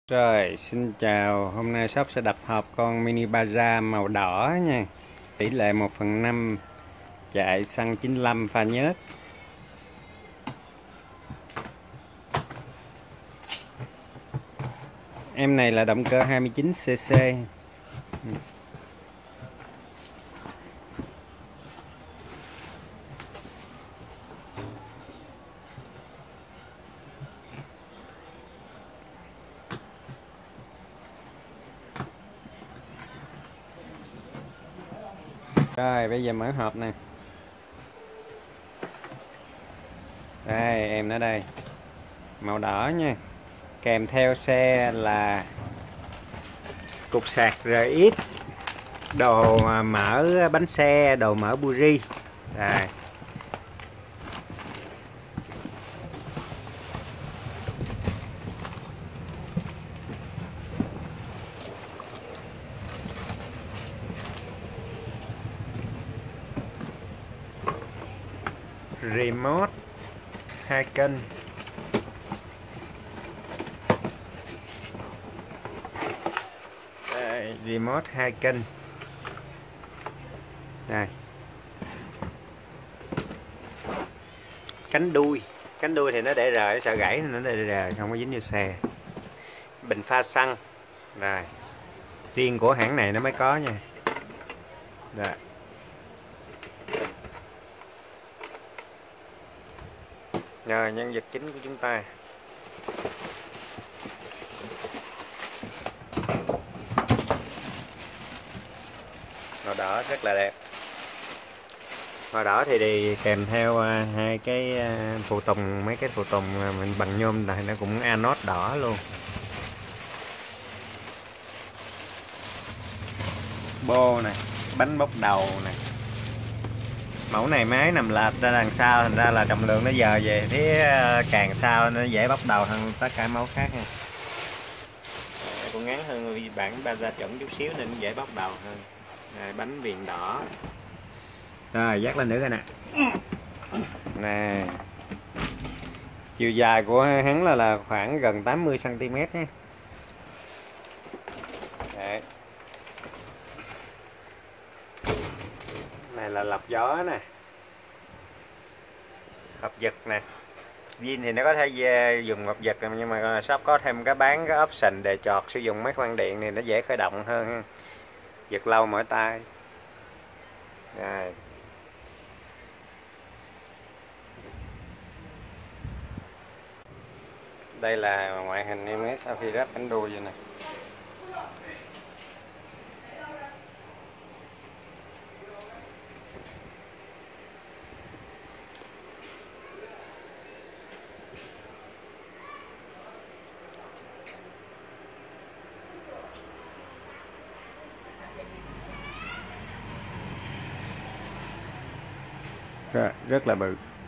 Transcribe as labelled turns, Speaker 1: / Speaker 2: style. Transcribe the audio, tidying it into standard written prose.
Speaker 1: Rồi, xin chào, hôm nay shop sẽ đập hộp con Mini Baja màu đỏ nha. Tỷ lệ 1/5, chạy xăng 95 pha nhớt. Em này là động cơ 29cc. Rồi, bây giờ mở hộp nè. Đây, em ở đây. Màu đỏ nha. Kèm theo xe là cục sạc RX, đồ mở bánh xe, đồ mở buri. Đây. Remote 2 kênh. Đây, remote 2 kênh. Đây. Cánh đuôi thì nó để rời, sợ gãy nên nó để rời, không có dính vô xe. Bình pha xăng. Rồi. Riêng của hãng này nó mới có nha. Rồi. Rồi, nhân vật chính của chúng ta. Màu đỏ rất là đẹp. Màu đỏ thì kèm theo hai cái phụ tùng, mấy cái phụ tùng mình bằng nhôm này, nó cũng anode đỏ luôn. Bô này, bánh bốc đầu này. Mẫu này máy nằm lệch ra đằng sau, thành ra là trọng lượng nó dời về phía càng sau, nó dễ bốc đầu hơn tất cả mẫu khác nha. Nó cũng ngắn hơn bản Baja chuẩn chút xíu nên dễ bốc đầu hơn. Rồi, bánh viền đỏ. Rồi, dắt lên nữa coi nè. Nè. Chiều dài của hắn là khoảng gần 80 cm nhé. Đấy. Này là lọc gió nè. Hộp giật nè. Zin thì nó có thể dùng hộp giật, nhưng mà shop có thêm bán cái option để chọt sử dụng mấy khoang điện này, nó dễ khởi động hơn. Giật lâu mỏi tay. Rồi. Đây là ngoại hình em sau khi ráp cánh đuôi vậy nè. Rồi, rất là bự.